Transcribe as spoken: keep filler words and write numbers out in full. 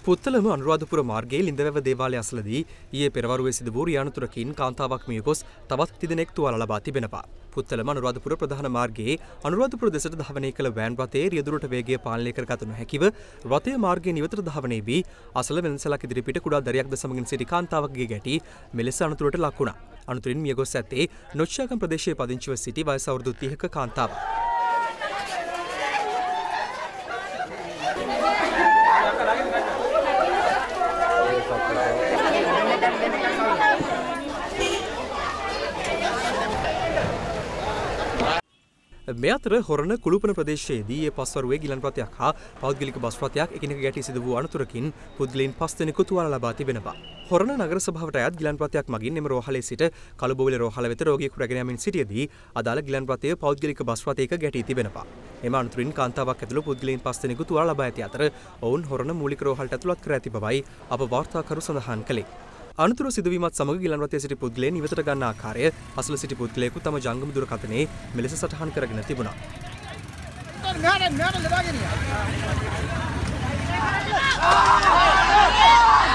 පුත්තලම අනුරාධපුර මාර්ගයේ ලිඳවැව දේවාලය අසලදී ඊයේ පෙරවරුවේ සිදු වූ රියානතුරකින් කාන්තාවක් මිය ගොස් තවත් තිදෙනෙක් තුවාල ලබා තිබෙනවා. පුත්තලම අනුරාධපුර ප්‍රධාන මාර්ගයේ අනුරාධපුර දෙසට ධාවනය කළ වෑන් රථයේ රියදුරට වේගය පාලනය කරගත නොහැකිව රථය මාර්ගයේ නිවතට ධාවනය වී අසල වෙනසලක් ඉදිරිපිට කුඩා දරියක්ද සමගින් සිටි කාන්තාවකගේ ගැටි මෙලෙස අනතුරට ලක් වුණා. අනතුරින් මිය ගොස් ඇත්තේ නොච්චාගම් ප්‍රදේශයේ පදිංචිව සිටි වයස අවුරුදු තිහක කාන්තාවක්. මේ අතර හොරණ කුළුපන ප්‍රදේශයේදී ඒ පස්වරුවේ ගිලන් රථයක් හා පෞද්ගලික බස් රථයක් එකිනෙක ගැටී සිදු වූ අනතුරකින් පුද්ගලයන් පස් දෙනෙකු තුවාල ලබා තිබෙනවා. හොරණ නගර සභාවට අයත් ගිලන් රථයක් මගින් එම රෝහලේ සිට කළුබෝවිල රෝහල වෙත රෝගියෙකු රැගෙන යමින් සිටියේදී අදාළ ගිලන් රථය පෞද්ගලික බස් රථයක ගැටී තිබෙනවා. එම අනතුරින් කාන්තාවක් ඇතුළු පුද්ගලයන් පස් දෙනෙකු තුවාල ලබා ඇති අතර ඔවුන් හොරණ මූලික රෝහලට ඇතුළත් කර ඇති බවයි අප වාර්තාකරු සඳහන් කළේ. අනතුරු සිදුවීමත් සමග ගිලන් රථයේ සිටි පුද්ගලයන් ඉවතට ගන්නා ආකාරය අසල සිටි පුද්ගලයෙකු තම ජංගම දුරකථනයේ මෙලෙස සටහන් කරගෙන තිබුණා. මෙහාට මෙහාට ලබාගෙන